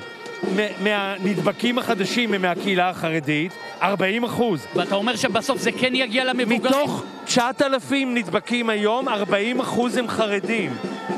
S3: מהנדבקים החדשים הם מהקהילה החרדית, ארבעים אחוז.
S9: ואתה אומר שבסוף זה כן יגיע למבוגרים?
S3: מתוך תשעת אלפים נדבקים היום, ארבעים אחוז הם חרדים.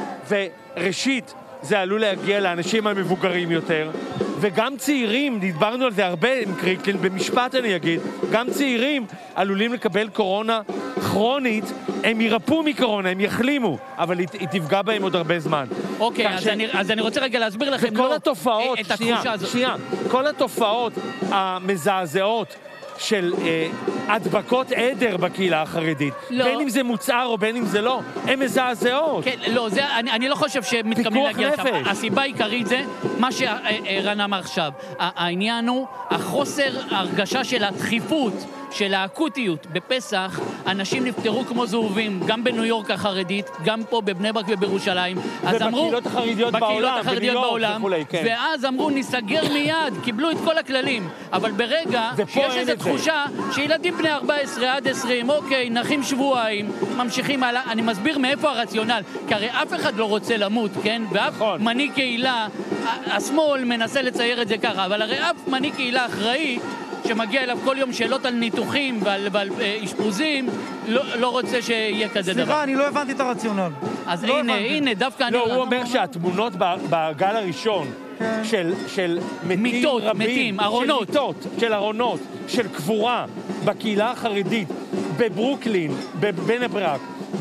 S3: וראשית, זה עלול להגיע לאנשים המבוגרים יותר, וגם צעירים, דיברנו על זה הרבה עם קריקלין, במשפט אני אגיד, גם צעירים עלולים לקבל קורונה כרונית, הם ירפאו מקורונה, הם יחלימו, אבל היא, היא תפגע בהם עוד הרבה זמן.
S9: אוקיי, אז, ש... אני, אז אני רוצה רגע להסביר לכם
S3: וכל
S9: לא,
S3: התופעות,
S9: את
S3: שנייה,
S9: התחושה הזאת.
S3: שנייה, כל התופעות המזעזעות של אה, הדבקות עדר בקהילה החרדית,
S9: לא.
S3: בין אם זה מוצר או בין אם זה לא, הם מזעזעות.
S9: כן, לא, זה, אני, אני לא חושב שמתכוונים להגיע
S3: נפש.
S9: שם. הסיבה העיקרית זה מה שרן אמר עכשיו. העניין הוא החוסר הרגשה של הדחיפות, של האקוטיות. בפסח אנשים נפטרו כמו זהובים, גם בניו יורק החרדית, גם פה בבני ברק ובירושלים.
S3: ובקהילות החרדיות בעולם,
S9: בניו יורק וכולי, כן. ואז אמרו, נסגר מיד, קיבלו את כל הכללים. אבל ברגע שיש איזו תחושה שילדים בני ארבע עשרה עד עשרים, אוקיי, נחים שבועיים, ממשיכים הלאה. אני מסביר מאיפה הרציונל, כי הרי אף אחד לא רוצה למות, כן? ואף נכון. מנהיג קהילה, השמאל מנסה לצייר את זה ככה, אבל הרי אף מנהיג קהילה אחראי שמגיע אליו כל יום שאלות על ניתוחים ועל, ועל אשפוזים, לא, לא רוצה שיהיה כזה
S2: סליחה,
S9: דבר.
S2: סליחה, אני לא הבנתי את הרציונל.
S9: אז
S2: לא
S9: הנה,
S2: הבנתי.
S9: הנה, דווקא
S3: לא,
S9: אני...
S3: הוא אומר שהתמונות בגל הראשון של מתים רבים, של מיטות, של ארונות, של קבורה בקהילה החרדית, בברוקלין, בבני ברק,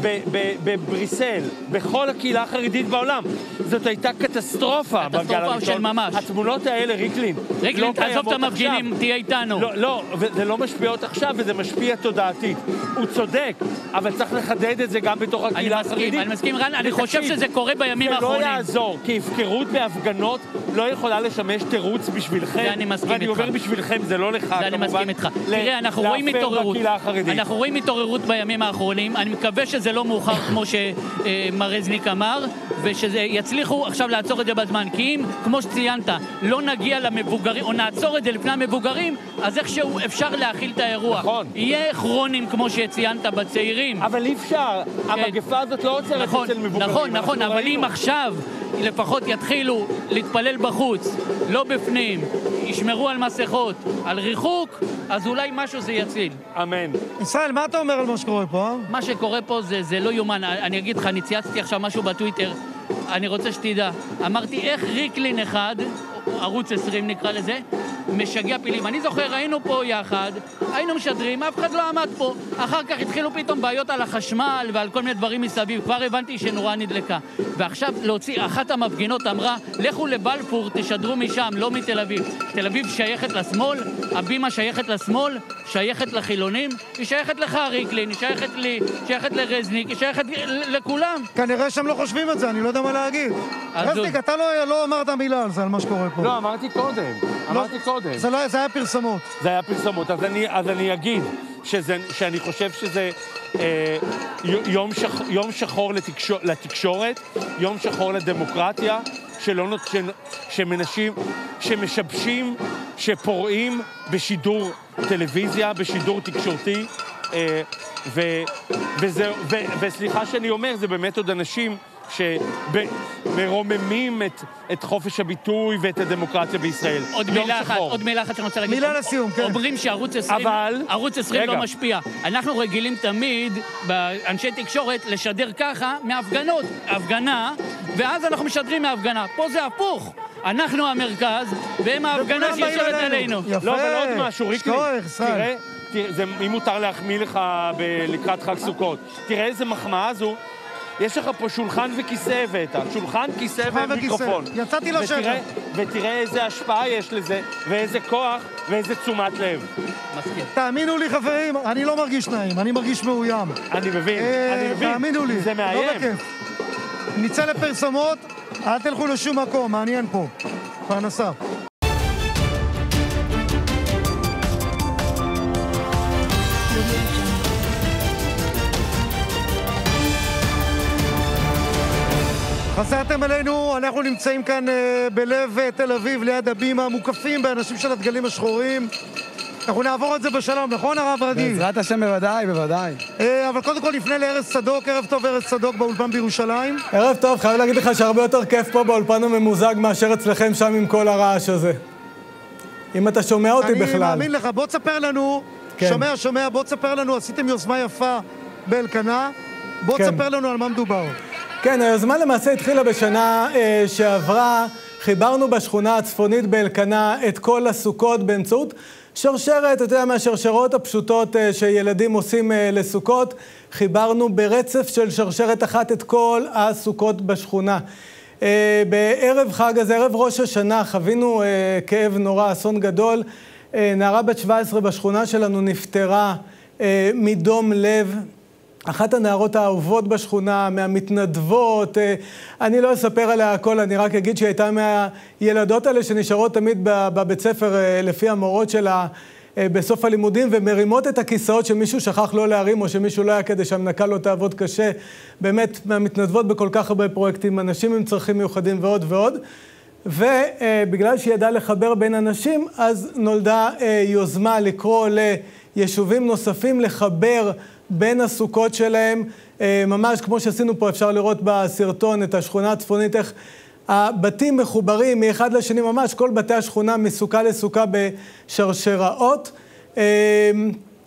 S3: בבריסל, בכל הקהילה החרדית בעולם. זאת הייתה קטסטרופה בגל הראשון.
S9: קטסטרופה של ממש.
S3: התמונות האלה, ריקלין,
S9: ריקלין, תעזוב את המפגינים, תהיה איתנו.
S3: לא, לא, זה לא משפיע עוד עכשיו, וזה משפיע תודעתית. הוא צודק, אבל צריך לחדד את זה גם בתוך הקהילה החרדית.
S9: אני מסכים, רן, אני חושב שזה קורה בימים האחרונים.
S3: זה לא יעזור, כי הפקרות בהפגנות לא יכולה לשמש תירוץ בשבילכם.
S9: זה אני מסכים איתך.
S3: ואני אומר בשבילכם, זה לא לך, כמובן.
S9: זה אני מסכים איתך. תראה, אנחנו רואים התעוררות. אנחנו רואים התעוררות בימים האחרונים. אני מקווה שזה לא מאוחר כמו שמר רזניק אמר, ושזה יצליחו עכשיו לעצור את זה בזמן. כי אם, כמו שציינת, לא נגיע למבוגרים, או נעצור את זה לפני המבוגרים, אז איכשהו אפשר להכיל את האירוע.
S3: נכון.
S9: יהיה כרונים, כמו שציינת, בצעירים.
S3: אבל אי אפשר. המגפה הזאת לא עוצרת אצל מבוגרים.
S9: נכון, נכון, אבל אם עכשיו לפחות יתחילו להתפלל בחוץ, לא בפנים, ישמרו על מסכות, על ריחוק, אז אולי משהו זה יציל.
S3: אמן.
S2: ישראל, מה אתה אומר על מה שקורה פה?
S9: מה שקורה פה זה, זה לא יומן. אני אגיד לך, אני צייצתי עכשיו משהו בטוויטר, אני רוצה שתדע. אמרתי, איך ריקלין אחד, ערוץ עשרים נקרא לזה, משגע פילים. אני זוכר, היינו פה יחד, היינו משדרים, אף אחד לא עמד פה. אחר כך התחילו פתאום בעיות על החשמל ועל כל מיני דברים מסביב. כבר הבנתי שנורא נדלקה. ועכשיו להוציא, אחת המפגינות אמרה, לכו לבלפור, תשדרו משם, לא מתל אביב. תל אביב שייכת לשמאל, הבימה שייכת לשמאל, שייכת לחילונים, היא שייכת לך, ריקלין, היא שייכת לי, שייכת לרזניק, היא שייכת לכולם.
S2: כנראה שהם לא חושבים את זה, אני לא יודע מה להגיד. רזניק, אתה לא אמרת מילה על זה, על מה שקורה פה.
S3: לא, אמרתי קודם. אמרתי קודם.
S2: זה לא, זה היה פרסמות.
S3: זה היה פרסמות, אז אני, אז אני אגיד שזה, שאני חושב שזה אה, יום, שח, יום שחור לתקשור, לתקשורת, יום שחור לדמוקרטיה, שלא נות, ש, שמנשים, שמשבשים, שפורעים בשידור טלוויזיה, בשידור תקשורתי, אה, ו, וזה, ו, וסליחה שאני אומר, זה באמת עוד אנשים שמרוממים את, את חופש הביטוי ואת הדמוקרטיה בישראל.
S9: עוד מילה אחת, עוד מילה אחת שאני רוצה להגיד.
S2: מילה לסיום, כן.
S9: אומרים שערוץ עשרים,
S3: אבל...
S9: ערוץ עשרים לא משפיע. אנחנו רגילים תמיד, באנשי תקשורת, לשדר ככה מהפגנות. הפגנה, ואז אנחנו משדרים מהפגנה. פה זה הפוך. אנחנו המרכז, והם ההפגנה שיושבת עלינו.
S3: יפה. לא, אבל עוד משהו, ריקלין. תראה, תראה, אם מותר להחמיא לך לקראת חג סוכות. תראה איזה מחמאה זו. יש לך פה שולחן וכיסא הבאת, שולחן, כיסא ומיקרופון.
S2: יצאתי לשטח.
S3: ותראה איזה השפעה יש לזה, ואיזה כוח, ואיזה תשומת לב.
S9: מסכים.
S2: תאמינו לי, חברים, אני לא מרגיש נעים, אני מרגיש מאוים.
S3: אני מבין, אני מבין.
S2: תאמינו לי.
S3: זה מאיים.
S2: לא בכיף. נצא לפרסמות, אל תלכו לשום מקום, מעניין פה. פרנסה. חזרתם אלינו, אנחנו נמצאים כאן uh, בלב uh, תל אביב, ליד הבימה, מוקפים באנשים של הדגלים השחורים. אנחנו נעבור את זה בשלום, נכון הרב רדי?
S10: בעזרת השם בוודאי, בוודאי.
S2: Uh, אבל קודם כל נפנה לארז צדוק, ערב טוב ארז צדוק באולפן בירושלים.
S10: ערב טוב, חייב להגיד לך שהרבה יותר כיף פה באולפן הממוזג מאשר אצלכם שם עם כל הרעש הזה. אם אתה שומע אותי
S2: אני
S10: בכלל.
S2: אני מאמין לך, בוא תספר לנו, כן. שומע, שומע, בוא תספר לנו, עשיתם יוזמה יפה באלקנה, בוא כן. תספר לנו על מה מדובר.
S10: כן, היוזמה למעשה התחילה בשנה אה, שעברה, חיברנו בשכונה הצפונית באלקנה את כל הסוכות באמצעות שרשרת, אתה יודע, מהשרשרות הפשוטות אה, שילדים עושים אה, לסוכות, חיברנו ברצף של שרשרת אחת את כל הסוכות בשכונה. אה, בערב חג הזה, ערב ראש השנה, חווינו אה, כאב נורא, אסון גדול, אה, נערה בת שבע עשרה בשכונה שלנו נפטרה אה, מדום לב, אחת הנערות האהובות בשכונה, מהמתנדבות, אני לא אספר עליה הכל, אני רק אגיד שהיא הייתה מהילדות האלה שנשארות תמיד בבית ספר לפי המורות שלה בסוף הלימודים, ומרימות את הכיסאות שמישהו שכח לא להרים, או שמישהו לא היה כדי שהמנקה לא תעבוד קשה, באמת מהמתנדבות בכל כך הרבה פרויקטים, אנשים עם צרכים מיוחדים ועוד ועוד, ובגלל שהיא ידעה לחבר בין אנשים, אז נולדה יוזמה לקרוא ליישובים נוספים לחבר בין הסוכות שלהם, ממש כמו שעשינו פה, אפשר לראות בסרטון את השכונה הצפונית, איך הבתים מחוברים מאחד לשני, ממש כל בתי השכונה מסוכה לסוכה בשרשראות.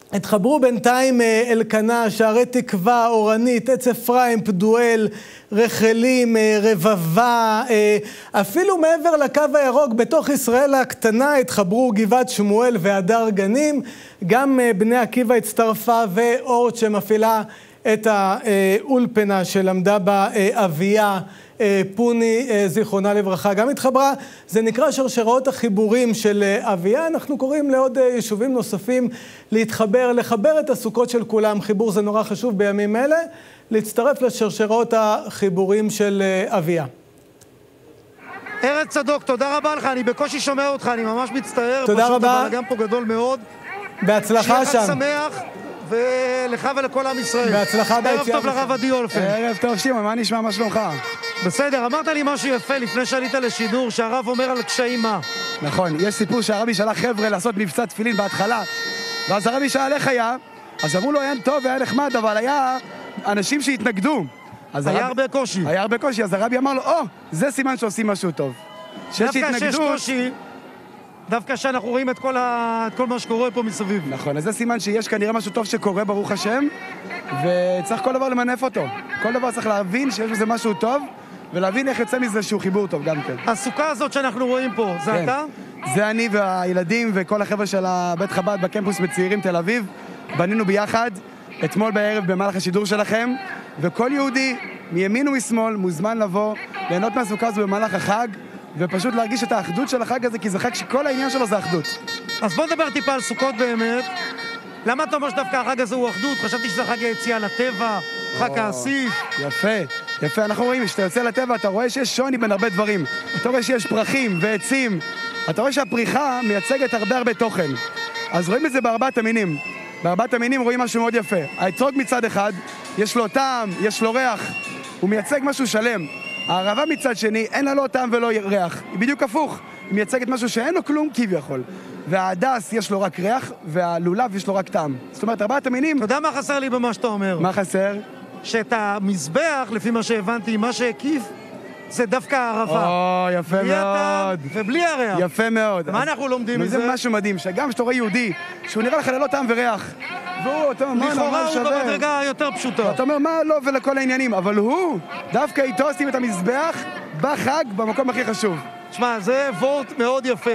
S10: התחברו בינתיים אלקנה, שערי תקווה, אורנית, עץ אפרים, פדואל, רחלים, רבבה, אפילו מעבר לקו הירוק, בתוך ישראל הקטנה, התחברו גבעת שמואל והדר גנים, גם בני עקיבא הצטרפה ואורט שמפעילה את האולפנה שלמדה באביה, פוני, זיכרונה לברכה, גם התחברה. זה נקרא שרשראות החיבורים של אביה. אנחנו קוראים לעוד יישובים נוספים להתחבר, לחבר את הסוכות של כולם. חיבור זה נורא חשוב בימים אלה, להצטרף לשרשראות החיבורים של אביה.
S2: ארץ צדוק, תודה רבה לך, אני בקושי שומע אותך, אני ממש מצטער.
S10: תודה רבה.
S2: פשוט גם פה גדול מאוד.
S10: בהצלחה שם.
S2: שיהיה חג שמח. ולך ולכל עם ישראל.
S10: בהצלחה ביציאה.
S2: ערב טוב לרב עדי אולפן.
S11: ערב טוב שמעון, מה נשמע, מה שלומך?
S2: בסדר, אמרת לי משהו יפה לפני שעלית לשידור, שהרב אומר על קשיים מה.
S11: נכון, יש סיפור שהרבי שלח חבר'ה לעשות מבצע תפילין בהתחלה, ואז הרבי שאל איך היה, אז אמרו לו היה טוב, היה נחמד, אבל היה אנשים שהתנגדו.
S2: היה הרבה קושי.
S11: היה הרבה קושי, אז הרבי אמר לו, או, זה סימן שעושים משהו טוב.
S2: דווקא שיש קושי, דווקא שאנחנו רואים את כל, ה... את כל מה שקורה פה מסביב.
S11: נכון, אז זה סימן שיש כנראה משהו טוב שקורה, ברוך השם, וצריך כל דבר למנף אותו. כל דבר צריך להבין שיש בזה משהו טוב, ולהבין איך יוצא מזה שהוא חיבור טוב גם כן.
S2: הסוכה הזאת שאנחנו רואים פה, זה כן. אתה?
S11: זה אני והילדים וכל החבר'ה של בית חב"ד בקמפוס בצעירים תל אביב. בנינו ביחד, אתמול בערב במהלך השידור שלכם, וכל יהודי, מימין ומשמאל, מוזמן לבוא, ליהנות מהסוכה הזו במהלך החג, ופשוט להרגיש את האחדות של החג הזה, כי זה חג שכל העניין שלו זה אחדות.
S2: אז בוא נדבר טיפה על סוכות באמת. למה אתה אומר שדווקא החג הזה הוא אחדות? חשבתי שזה חג היציאה לטבע, חג האסיף.
S11: יפה, יפה. אנחנו רואים, כשאתה יוצא לטבע, אתה רואה שיש שוני בין הרבה דברים. אתה רואה שיש פרחים ועצים. אתה רואה שהפריחה מייצגת הרבה הרבה תוכן. אז רואים את זה בארבעת המינים. בארבעת המינים רואים משהו מאוד יפה. האתרוג מצד אחד, יש לו טעם, יש לו ריח. הוא מייצג משהו שלם. הערבה מצד שני, אין לה לא טעם ולא ריח. היא בדיוק הפוך. היא מייצגת משהו שאין לו כלום כביכול. וההדס יש לו רק ריח, והלולב יש לו רק טעם. זאת אומרת, ארבעת המינים...
S2: אתה יודע מה חסר לי במה שאתה אומר?
S11: מה חסר?
S2: שאת המזבח, לפי מה שהבנתי, מה שהקיף, זה דווקא הערבה.
S11: או, יפה מאוד.
S2: בלי הטעם ובלי הריח.
S11: יפה מאוד.
S2: מה אנחנו לומדים מזה?
S11: זה משהו מדהים, שגם שאתה רואה יהודי, שהוא נראה לך ללא טעם וריח, והוא, אתה אומר,
S2: לכאורה הוא במדרגה יותר פשוטה.
S11: אתה אומר, מה לא ולכל העניינים, אבל הוא, דווקא איתו עושים את המזבח בחג, במקום הכי חשוב.
S2: תשמע, זה וורט מאוד יפה.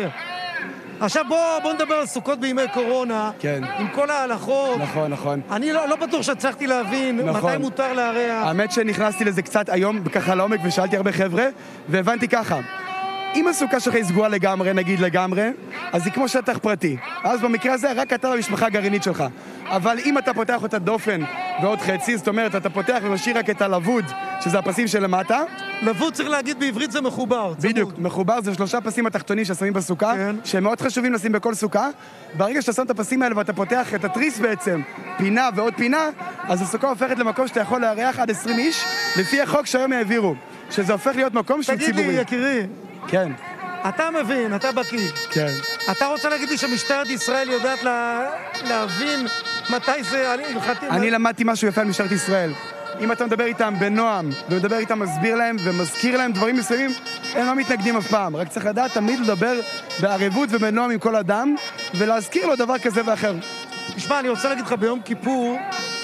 S2: עכשיו בוא, בוא נדבר על סוכות בימי קורונה,
S11: כן.
S2: עם כל ההלכות.
S11: נכון, נכון.
S2: אני לא, לא בטוח שהצלחתי להבין נכון. מתי מותר להריח.
S11: האמת שנכנסתי לזה קצת היום, ככה לעומק, ושאלתי הרבה חבר'ה, והבנתי ככה. אם הסוכה שלך היא סגורה לגמרי, נגיד לגמרי, אז היא כמו שטח פרטי. אז במקרה הזה, רק אתה במשפחה הגרעינית שלך. אבל אם אתה פותח אותה דופן ועוד חצי, זאת אומרת, אתה פותח ומשאיר רק את הלבוד, שזה הפסים שלמטה.
S2: לבוד צריך להגיד בעברית זה מחובר.
S11: בדיוק, צמוד. מחובר זה שלושה פסים התחתונים ששמים בסוכה, כן. שהם מאוד חשובים לשים בכל סוכה. ברגע שאתה שם את הפסים האלה ואתה פותח את התריס בעצם, פינה ועוד פינה, אז הסוכה הופכת למקום שאתה יכול לארח עד עשרים איש, לפי החוק שהיום העבירו, שזה הופך להיות מקום שהוא ציבורי.
S2: תגיד לי, יקירי.
S11: כן.
S2: אתה מבין, אתה בקיא.
S11: כן.
S2: אתה רוצה להגיד לי שמשטרת ישראל יודעת לה... להבין מתי זה הלכתי?
S11: אני למדתי משהו יפה על משטרת ישראל. אם אתה מדבר איתם בנועם, ומדבר איתם, מסביר להם ומזכיר להם דברים מסוימים, הם לא מתנגדים אף פעם. רק צריך לדעת תמיד לדבר בערבות ובנועם עם כל אדם, ולהזכיר לו דבר כזה ואחר.
S2: תשמע, אני רוצה להגיד לך, ביום כיפור,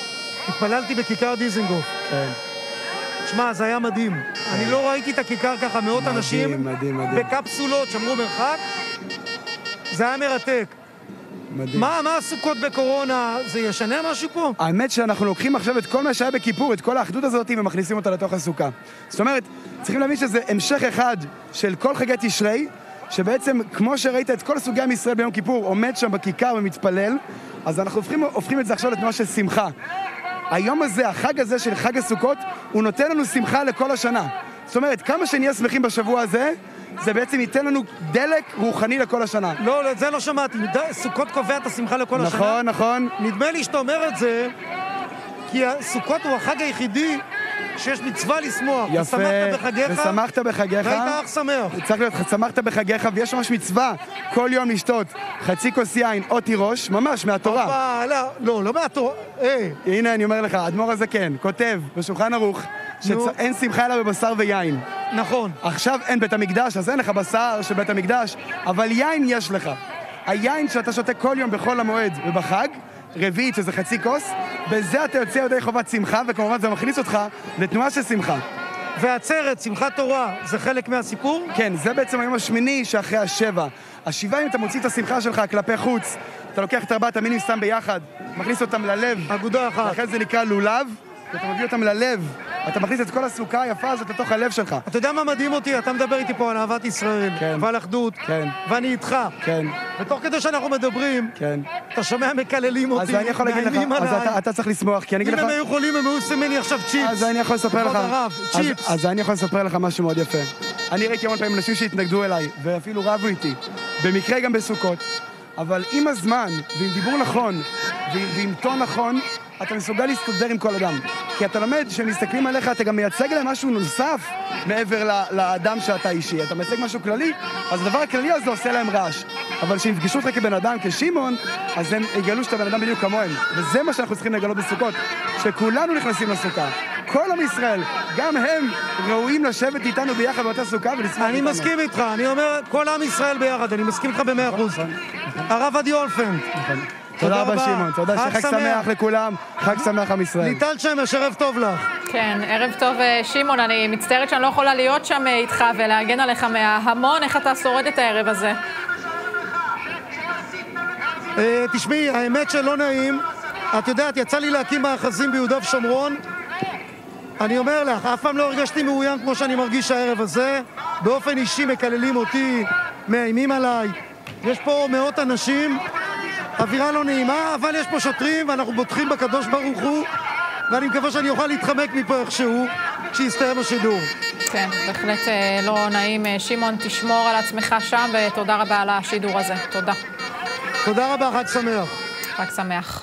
S2: התפללתי בכיכר דיזנגוף.
S11: כן.
S2: תשמע, זה היה מדהים. אני לא ראיתי את הכיכר ככה, מאות
S11: מדהים,
S2: אנשים
S11: מדהים, מדהים.
S2: בקפסולות, שמרו מרחק. זה היה מרתק.
S11: מדהים.
S2: מה, מה הסוכות בקורונה? זה ישנה משהו פה?
S11: האמת שאנחנו לוקחים עכשיו את כל מה שהיה בכיפור, את כל האחדות הזאת, ומכניסים אותה לתוך הסוכה. זאת אומרת, צריכים להבין שזה המשך אחד של כל חגי תשרי, שבעצם, כמו שראית את כל סוגי עם ישראל ביום כיפור, עומד שם בכיכר ומתפלל, אז אנחנו הופכים, הופכים את זה עכשיו לתנועה של שמחה. היום הזה, החג הזה של חג הסוכות, הוא נותן לנו שמחה לכל השנה. זאת אומרת, כמה שנהיה שמחים בשבוע הזה, זה בעצם ייתן לנו דלק רוחני לכל השנה.
S2: לא, זה לא שמעתי. סוכות קובע את השמחה לכל השנה.
S11: נכון, נכון.
S2: נדמה לי שאתה אומר את זה, כי סוכות הוא החג היחידי שיש מצווה לשמוח.
S11: יפה,
S2: ושמחת בחגיך.
S11: ושמחת בחגיך.
S2: והיית אך שמח.
S11: צריך להיות, שמחת בחגיך, ויש ממש מצווה כל יום לשתות חצי כוס יין או תירוש, ממש מהתורה.
S2: אופה, לא, לא, לא מהתורה. היי.
S11: הנה, אני אומר לך, האדמו"ר הזה כן, כותב בשולחן ערוך, שאין שמחה אלא בבשר ויין.
S2: נכון.
S11: עכשיו אין בית המקדש, אז אין לך בשר של בית המקדש, אבל יין יש לך. היין שאתה שותה כל יום בכל המועד ובחג, רביעית, שזה חצי כוס, בזה אתה יוצא ידי חובת שמחה, וכמובן זה מכניס אותך לתנועה של שמחה.
S2: והעצרת, שמחת תורה, זה חלק מהסיפור?
S11: כן, זה בעצם היום השמיני שאחרי השבע. השבעה, אם אתה מוציא את השמחה שלך כלפי חוץ, אתה לוקח את ארבעת המינים סתם ביחד, מכניס אותם ללב.
S2: אגודה אחת.
S11: לכן זה נקרא לולב, ואתה מביא אותם ללב. אתה מכניס את כל הסוכה היפה הזאת לתוך הלב שלך.
S2: אתה יודע מה מדהים אותי? אתה מדבר איתי פה על אהבת ישראל,
S11: כן.
S2: ועל אחדות,
S11: כן.
S2: ואני איתך.
S11: כן.
S2: ותוך כדי שאנחנו מדברים,
S11: כן.
S2: אתה שומע מקללים אותי,
S11: אז אני יכול להגיד לך, אז אתה, אתה צריך לשמוח, כי אני אגיד לך...
S2: אם הם היו יכולים, הם היו עושים ממני עכשיו צ'יפס.
S11: אז אני יכול לספר לך...
S2: הרב, צ'יפס.
S11: אז, אז אני יכול לספר לך משהו מאוד יפה. אני ראיתי המון פעמים אנשים שהתנגדו אליי, ואפילו רבו איתי. במקרה גם בסוכות. אבל עם הזמן, ועם דיבור נכון, ועם טון נכון, אתה מסוגל להסתדר עם כל אדם. כי אתה למד שהם מסתכלים עליך, אתה גם מייצג להם משהו נוסף מעבר לאדם שאתה אישי. אתה מייצג משהו כללי, אז הדבר הכללי הזה עושה להם רעש. אבל כשהם יפגשו אותך כבן אדם, כשמעון, אז הם יגלו שאתה בן אדם בדיוק כמוהם. וזה מה שאנחנו צריכים לגלות בסוכות, שכולנו נכנסים לסוכה. כל עם ישראל, גם הם ראויים לשבת איתנו ביחד באותה סוכה ולשמח איתנו.
S2: אני מסכים איתך, אני אומר, כל עם ישראל ביחד, אני מסכים איתך במאה אחוז. הרב עדי אולפן.
S11: תודה רבה שמעון, תודה שחג שמח לכולם, חג שמח עם ישראל.
S2: ליטל שמש, ערב טוב לך.
S12: כן, ערב טוב שמעון, אני מצטערת שאני לא יכולה להיות שם איתך ולהגן עליך מההמון, איך אתה שורד את הערב הזה?
S2: תשמעי, האמת שלא נעים, את יודעת, יצא לי להקים מאחזים ביהודה ושומרון, אני אומר לך, אף פעם לא הרגשתי מאוים כמו שאני מרגיש הערב הזה, באופן אישי מקללים אותי, מאיימים עליי, יש פה מאות אנשים, אווירה לא נעימה, אבל יש פה שוטרים ואנחנו בוטחים בקדוש ברוך הוא, ואני מקווה שאני אוכל להתחמק מפה איכשהו כשיסתיים השידור.
S12: כן, בהחלט לא נעים. שמעון, תשמור על עצמך שם, ותודה רבה על השידור הזה. תודה.
S2: תודה רבה, חג שמח.
S12: חג שמח.